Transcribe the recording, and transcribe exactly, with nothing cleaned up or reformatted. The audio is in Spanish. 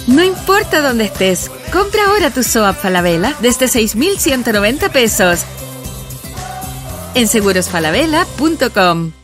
No importa dónde estés, compra ahora tu SOAT Falabella desde seis mil ciento noventa pesos en seguros falabella punto com.